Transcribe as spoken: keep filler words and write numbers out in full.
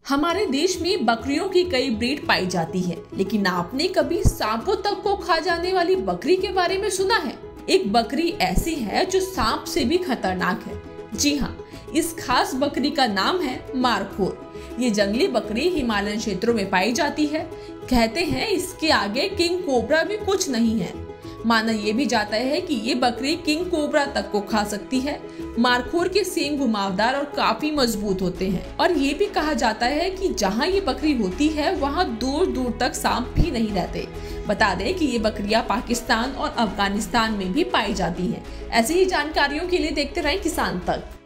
हमारे देश में बकरियों की कई ब्रीड पाई जाती है, लेकिन आपने कभी सांपों तक को खा जाने वाली बकरी के बारे में सुना है? एक बकरी ऐसी है जो सांप से भी खतरनाक है। जी हाँ, इस खास बकरी का नाम है मारखोर। ये जंगली बकरी हिमालयन क्षेत्रों में पाई जाती है। कहते हैं इसके आगे किंग कोबरा भी कुछ नहीं है। माना ये भी जाता है कि ये बकरी किंग कोबरा तक को खा सकती है। मारखोर के सींग घुमावदार और काफी मजबूत होते हैं और ये भी कहा जाता है कि जहाँ ये बकरी होती है वहाँ दूर दूर तक सांप भी नहीं रहते। बता दें कि ये बकरियां पाकिस्तान और अफगानिस्तान में भी पाई जाती हैं। ऐसी ही जानकारियों के लिए देखते रहें किसान तक।